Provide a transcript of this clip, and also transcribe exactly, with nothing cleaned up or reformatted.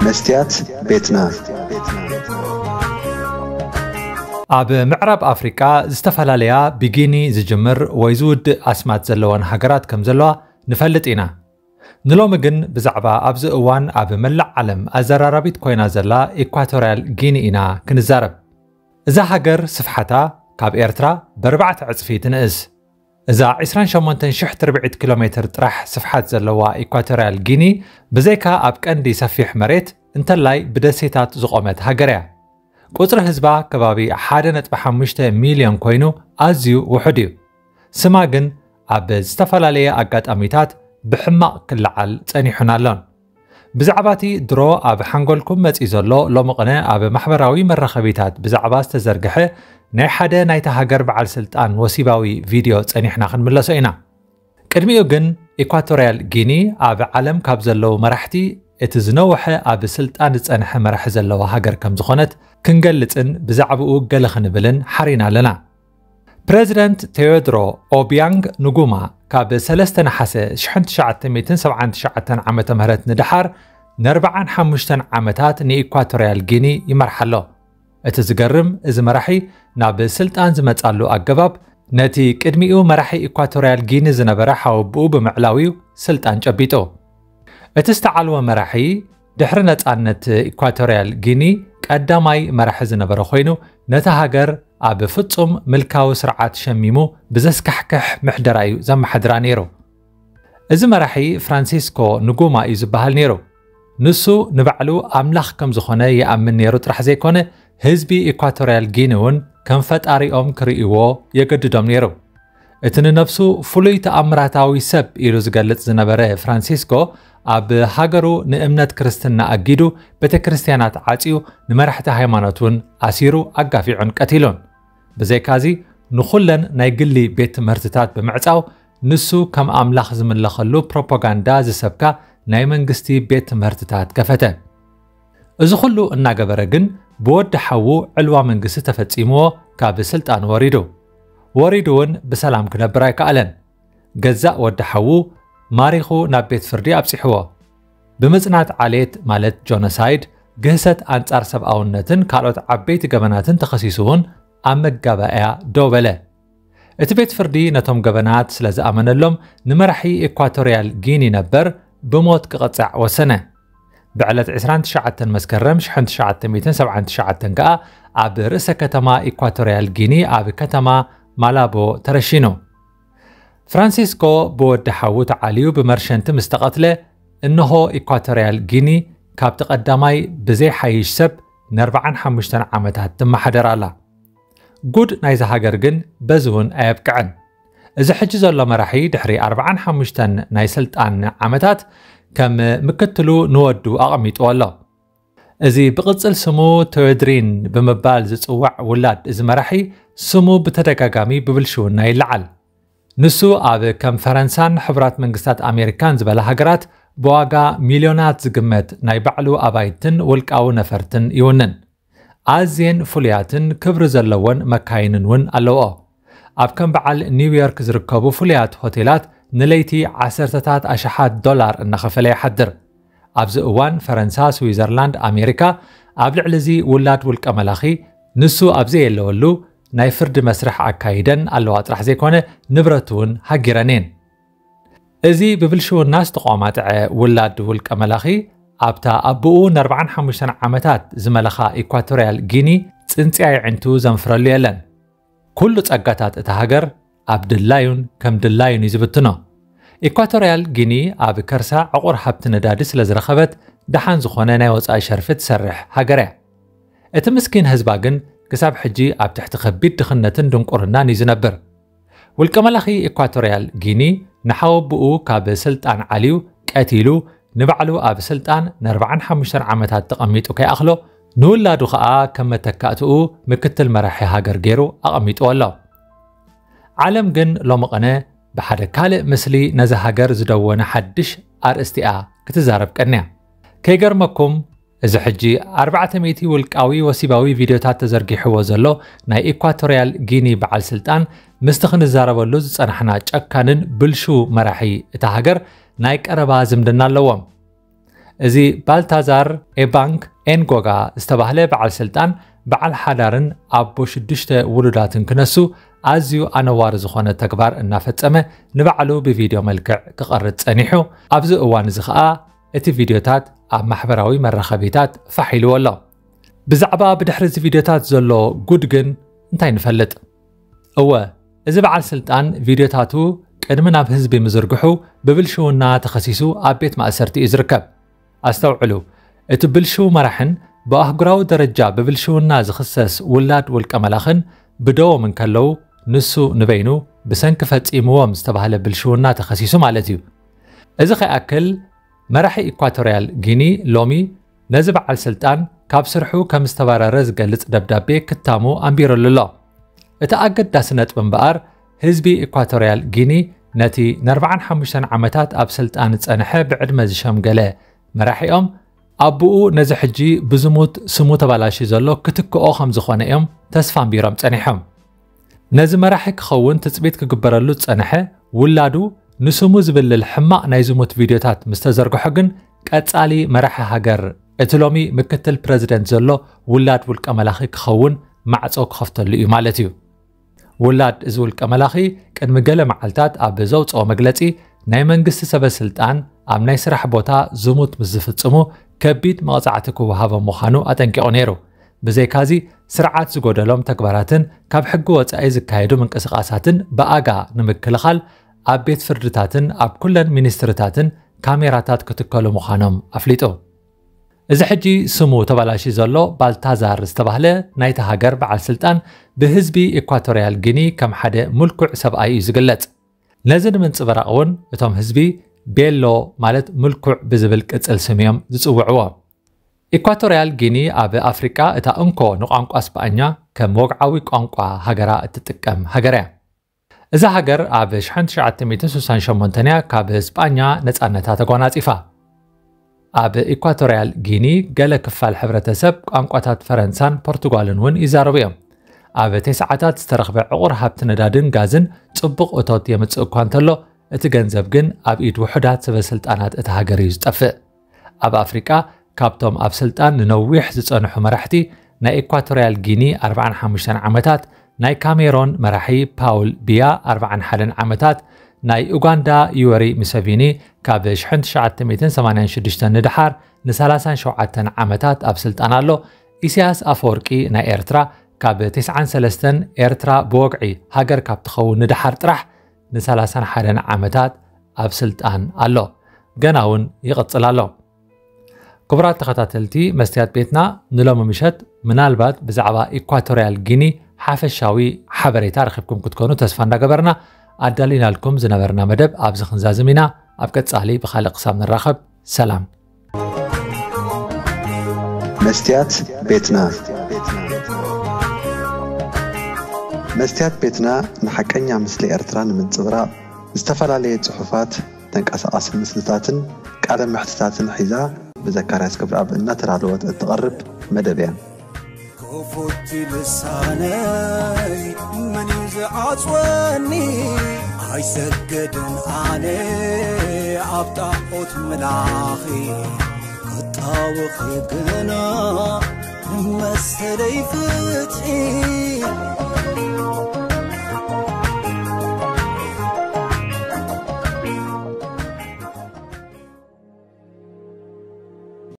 مستيات بيتنا ኣብ ምዕራብ ኣፍሪካ ዝተፈላልያ ቢጊኒ ዝጅምር ወይ ዝውድ ኣስማት ዘለወን ሃገራት ከም ዘለዋ ንፈልጥ ኢና ንሎሚ ግን ብዛዕባ ኣብዚ እዋን ኣብ መላእ ዓለም ኣዘራራቢት ኮይና ዘላ ኢኳቶርያል ጊኒ ኢና ክንዛረብ እዛ ሃገር ስፍሓታ ካብ ኤርትራ በርባዕተ ዕፅፊ ትንእስ እዛ عشرين وثمانية آلاف تربيع كيلومتر ጥራሕ ስፍሓት ዘለዋ ኢኳቶርያል ጊኒ ብዘይካ ኣብ ቀንዲ ሰፊሕ መሬት እንተላይ ብደሴታት ዝቆመት ሃገር እያ ቁጥሪ ህዝባ ከባቢ واحد فاصلة خمسة ሚሊዮን ኮይኑ ኣዝዩ ውሑድ እዩ ስማ ግን ኣብ ዝተፈላለየ ኣጋጣሚታት ብሕማቕ ክለዓል ጸኒሑና ኣሎን ብዛዕባቲ ድሮ ኣብ ሓንጎልኩም መጺ ዘሎ ሎሚ ቅነ ኣብ ማሕበራዊ መራኸቢታት ብዛዕባ ዝተዘርግሐ ናይ ሓደ ናይታ ሃገር በዓል ስልጣን ወሲባዊ ቪድዮ ጸኒሕና ክንምለሶ ኢና ቅድሚኡ ግን ኢኳቶርያል ጊኒ ኣብ ዓለም ካብ ዘለው መራሕቲ እቲ ዝነውሐ ኣብ ስልጣን ዝጸንሐ መራሒ ዘለዋ ሃገር ከም ዝኾነት ክንገልጽን ብዛዕባኡ ገለ ክንብልን ሓሪና ኣለና ፕሬዚደንት ቴዎድሮ ኦቢያንግ ንጉማ ካብ ሰለስተ ነሓሰ ألف وتسعمائة وسبعة وتسعين ዓመተ ምህረት ንድሓር ن45 ዓመታት ንኢኳቶርያል ጊኒ ይመርሓሎ እቲ ዝገርም እዚ መራሒ ናብ ስልጣን ዝመጻሉ ኣገባብ ነቲ ቅድሚኡ መራሒ ኢኳቶርያል ጊኒ ዝነበረ ሓወብኡ ብምዕላዊው ስልጣን ጨቢጡ እቲ ዝተዓልወ መራሒ ድሕሪ ነጻነት ኢኳቶርያል ጊኒ ቀዳማይ መራሒ ዝነበረ ኮይኑ ነታ ሃገር ኣብ ፍጹም ምልካዊ ስርዓት ሸሚሙ ብዘስካሕክሕ ምሕደራ እዩ ዘመሓድራ ነይሩ እዚ መራሒ ፍራንሲስኮ ንጉማ እዩ ዝበሃል ነይሩ ንሱ ንባዕሉ ኣምላኽ ከም ዝኾነ ይኣምን ነይሩ ጥራሕ ዘይኮነ ህዝቢ ኢኳቶርያል ጊኒ እውን ከም ፈጣሪኦም ክርእይዎ የገድዶም ነይሩ እቲ ንነፍሱ ፍሉይ ተኣምራታዊ ሰብ ኢሉ ዝገልጽ ዝነበረ ፍራንሲስኮ ኣብ ሃገሩ ንእምነት ክርስትና ኣጊዱ ቤተክርስትያናት ዓጺዩ ንመራሕቲ ሃይማኖትን ኣሲሩ ኣጋፊዑን ቀቲሉን ብዘይካዚ ንኹለን ናይ ግሊ ቤት ትምህርትታት ብምዕጻው ንሱ ከም ኣምላኽ ዝምለኸሉ ፕሮፓጋንዳ ዝሰብካ ናይ መንግስቲ ቤት ትምህርትታት ከፈተ እዚ ኩሉ እናገበረ ግን ብወዲ ሓዉ ዕልዋ መንግስቲ ተፈጺምዎ ካብ ስልጣን ወሪዱ ወሪዱ እውን ብሰላም ክነብር ኣይከኣለን ገዛእ ወዲ ሓዉ ማሪኹ ናብ ቤት ፍርዲ ኣብፂሕዎ ብምጽናት ዓሌት ማለት ጆኖሳይድ ግህሰት ኣንጻር ሰብኣውነትን ካልኦት ዓበይቲ ገበናትን ተኸሲሱውን ኣብ መጋባእያ ደው በለ እቲ ቤት ፍርዲ ነቶም ገበናት ስለ ዝኣመነሎም ንመራሒ ኢኳቶርያል ጊኒ ነበር ብሞት ክቕፅዕ ወሰነ ብዕለት عشرين وتسعة መስከረም ألف وتسعمائة وسبعة وتسعين ከዓ ኣብ ርእሰ ከተማ ኢኳቶርያል ጊኒ ኣብ ከተማ ማላቦ ተረሺኑ ፍራንሲስኮ ብወዲ ሓዉ ተዓልዩ ብመርሸንቲ ምስ ተቐትለ እንሆ ኢኳቶርያል ጊኒ ካብ ተቐዳማይ ብዘይ ሓይሽ ሰብ ن45 ዓመታት ትመሓደር ኣላ ጉድ ናይዛ ሃገር ግን በዚ እውን ኣየብቅዕን እዚ ሕጂ ዘሎ መራሒ ድሕሪ أربعة وأربعين ናይ ስልጣን ዓመታት ከም ምክትሉ ንወዱ ኣቐሚጡ ኣሎ እዚ ብቕጽል ስሙ ቴዎድሪን ብምባል ዝጽዋዕ ውላድ እዚ መራሒ ስሙ ብተደጋጋሚ ብብልሽውና ይለዓል ንሱ ኣብ ከም ፈረንሳን ሕቡራት መንግስታት ኣሜሪካን ዝበለ ሃገራት ብዋጋ ሚልዮናት ዝግመት ናይ ባዕሉ ኣባይትን ውልቃዊ ነፈርትን ይውንን ኣዝየን ፍሉያትን ክብሪ ዘለወን መካይንን እውን ኣለዎ ኣብ ከም በዓል ኒውዮርክ ዝርከቡ ፍሉያት ሆቴላት ንለይቲ ዓሰርተታት ኣሽሓት ዶላር እናኸፈለ ይሓድር ኣብዚ እዋን ፈረንሳ ስዊዘርላንድ ኣሜሪካ ኣብ ልዕሊ እዚ ውላድ ውልቀ መላኺ ንሱ ኣብዘ የለወሉ ናይ ፍርዲ መስርሕ ኣካይደን ኣለዋ ጥራሕ ዘይኮነ ንብረቱ እውን ሃጊረኔን እዚ ብብልሽውና ዝተቋማጥዐ ውላድ ውልቀ መላኺ ኣብታ ኣቦኡ ن45 ዓመታት ዝመለኻ ኢኳቶርያል ጊኒ ጽንፂ ዓይዕንቱ ዘንፍረሉ የለን ኩሉ ጸጋታት እታ ሃገር ኣብ ድላዩን ከም ድላዩን ይዝብትኖ ኢኳቶርያል ጊኒ ኣብ ከርሳ ዕቑር ሃብቲ ነዳዲ ስለ ዝረኸበት ደሓን ዝኾነ ናይ ወፃኢ ሸርፊ ትሰርሕ ሃገር እያ እቲ ምስኪን ህዝባ ግን ክሳብ ሕጂ ኣብ ትሕቲ ከቢድ ድኽነትን ድንቁርናን እዩ ዝነብር ውልቀ መላኺ ኢኳቶርያል ጊኒ ንሓወብኡ ካብ ስልጣን ዓልዩ ቀቲሉ ንባዕሉ ኣብ ስልጣን ن45 ዓመታት ተቐሚጡ ከይኣኽሎ ንውላዱ ከዓ ከም መተካእትኡ ምክትል መራሒ ሃገር ገይሩ ኣቐሚጡ ኣሎ ዓለም ግን ሎሚ ቅነ ብሓደ ካልእ ምስሊ ነዚ ሃገር ዝደወነ ሓድሽ ኣርእስቲኣ ክትዛረብ ቀንያ ከይገርመኩም እዚ ሕጂ أربعة مئة ውልቃዊ ወሲባዊ ቪድዮታት ተዘርጊሕዎ ዘሎ ናይ ኢኳቶርያል ጊኒ በዓል ስልጣን ምስቲ ክንዛረበሉ ዝጸናሕና ጨካንን ብልሹ መራሒ እታ ሃገር ናይ ቀረባ ዝምድና ኣለዎም እዚ ባልታዛር ኤባንክ ኤንጎጋ ዝተባህለ በዓል ስልጣን በዓል ሓዳርን ኣቦ ሽዱሽተ ውሉዳትን ክነሱ ኣዝዩ ኣነዋሪ ዝኾነ ተግባር እናፈጸመ ንባዕሉ ብቪድዮ መልክዕ ክቐርጽ ጸኒሑ ኣብዚ እዋን እዚ ኸኣ እቲ ቪድዮታት ኣብ ማሕበራዊ መራኸቢታት ፋሒልዎ ኣሎ ብዛዕባ ብድሕሪ እዚ ቪድዮታት ዘሎ ጉድ ግን እንታይ ንፈልጥ እወ እዚ በዓል ስልጣን ቪድዮታቱ ቅድሚ ናብ ህዝቢ ምዝርግሑ ብብልሽውና ተኸሲሱ ኣብ ቤት ማእሰርቲ እዩ ዝርከብ ኣስተውዕሉ እቲ ብልሽው መራሕን ብኣህጉራዊ ደረጃ ብብልሽውና ዝኽሰስ ውላድ ውልቀ መላኽን ብደዎም እንከለዉ ንሱ ንበይኑ ብሰንኪ ፈጺምዎም ዝተባህለ ብልሽውና ተኸሲሱ ማለት እዩ እዚ ኸይኣክል መራሒ ኢኳቶርያል ጊኒ ሎሚ ነዚ በዓል ስልጣን ካብ ስርሑ ከም ዝተባረረ ዝገልጽ ደብዳቤ ክታሙ ኣንቢሩሉ ኣሎ እቲ ኣገዳሲ ነጥቢ እምበኣር ህዝቢ ኢኳቶርያል ጊኒ ነቲ ንኣርባዓን ሓሙሽተን ዓመታት ኣብ ስልጣን ጸንሐ ብዕድመ ዝሸምገለ መራሒኦም ኣቦኡ ነዚ ሕጂ ብዝሙት ስሙ ተባላሽ ዘሎ ክትክኦ ከም ዝኾነ እዮም ተስፋ ኣንቢሮም ጸኒሖም ነዚ መራሒ ክኸውን ትጽቢት ክግበረሉ ጸንሐ ውላዱ ንስሙ ዝብልል ሕማቕ ናይ ዝሙት ቪድዮታት ምስ ተዘርግሖ ግን ቀጻሊ መራሒ ሃገር እቲ ሎሚ ምክትል ፕረዚደንት ዘሎ ውላድ ውልቀ መላኺ ክኸውን ማዕጾ ክኸፍተሉ እዩ ማለት እዩ ውላድ እዚ ውልቀ መላኺ ቅድሚ ገለ መዓልታት ኣብ ዘውፅኦ መግለጺ ናይ መንግስቲ ሰበስልጣን ኣብ ናይ ስራሕ ቦታ ዝሙት ምስ ዝፍጽሙ ከቢድ መቕጻዕቲ ክወሃቦም ምዃኑ ኣጠንቂቑ ነይሩ ብዘይካዚ ስርዓት ዝጎደሎም ተግባራትን ካብ ሕጊ ወጻኢ ዝካየዱ ምንቅስቓሳትን ብኣጋ ንምክልኻል ኣብ ቤት ፍርድታትን ኣብ ኩለን ሚኒስትርታትን ካሜራታት ክትከሉ ምዃኖም ኣፍሊጡ እዚ ሕጂ ስሙ ተባላሺ ዘሎ ባልታዛር ዝተባህለ ናይቲ ሃገር በዓል ስልጣን ብህዝቢ ኢኳቶርያል ጊኒ ከም ሓደ ምልኩዕ ሰብኣይ እዩ ዝግለጽ ነዚ ንምንጽብራቕ እውን እቶም ህዝቢ ቤሎ ማለት ምልኩዕ ብዝብል ቅጽል ስም እዮም ዝጽውዕዎ ኢኳቶርያል ጊኒ ኣብ ኣፍሪቃ እታ እንኮ ንቋንቋ ስፓኛ ከም ወግዓዊ ቋንቋ ሃገራ እትጥቀም ሃገር እያ እዛ ሃገር ኣብ ኣልፍ ትሽዓተ ሚእትን ስሳን ሸሞንተ ካብ ስፓኛ ነጻነታ ተጓናጺፋ ኣብ ኢኳቶርያል ጊኒ ገለ ክፋል ሕብረተሰብ ቋንቋታት ፈረንሳን ፖርቱጋልን እውን ይዛረቡ እዮም ኣብ ተስዓታት ዝተረኽበ ዕቑር ሃብቲ ነዳድን ጋዝን ጽቡቕ እቶት የምጽእ እኳ እንተሎ እቲ ገንዘብ ግን ኣብ ኢድ ውሑዳት ሰበስልጣናት እቲ ሃገር እዩ ዝጠፍእ ኣብ ኣፍሪቃ ካብቶም ኣብ ስልጣን ንነዊሕ ዝጸንሑ መራሕቲ ናይ ኢኳቶርያል ጊኒ ኣርባዓን ሓሙሽተን ዓመታት ናይ ካሜሮን መራሒ ፓውል ቢያ ኣርባዓን ሓደን ዓመታት ናይ ኡጋንዳ ዩወሪ ሙሴቪኒ ካብ ኣልፍ ትሽዓተ ሚእትን ሰማንያን ሽዱሽተ ንድሓር ንሰላሳን ሸውዓተን ዓመታት ኣብ ስልጣን ኣሎ ኢሳያስ ኣፈወርቂ ናይ ኤርትራ ካብ ትስዓን ሰለስተን ኤርትራ ብወግዒ ሃገር ካብ ትኸውን ንድሓር ጥራሕ ንሰላሳን ሓደን ዓመታት ኣብ ስልጣን ኣሎ ገና እውን ይቕጽል ኣሎ ክቡራት ተኸታተልቲ መስትያት ቤትና ንሎሚ ምሸት ምናልባት ብዛዕባ ኢኳቶርያል ጊኒ ሓፈሻዊ ሓበሬታ ረኺብኩም ክትኮኑ ተስፋ እንዳገበርና ኣዳሊናልኩም ዝነበርና መደብ ኣብዚ ክንዛዝም ኢና ኣብ ቀጻሊ ብኻልእ ክሳብ ንራኸብ ሰላም መስትያት ቤትና መስትያት ቤትና ንሓቀኛ ምስሊ ኤርትራ ንምንጽብራቕ ዝተፈላለየ ጽሑፋት ተንቀሳቓሲ ምስልታትን ቃለ ምሕትታትን ሒዛ بذكريات كبراب النترالوت التقرب مدبيا كفوتي لساني من يزعج وني هاي سجدن علي عبطاقوت ملاخي قطاوخي قنا مسلي فتحي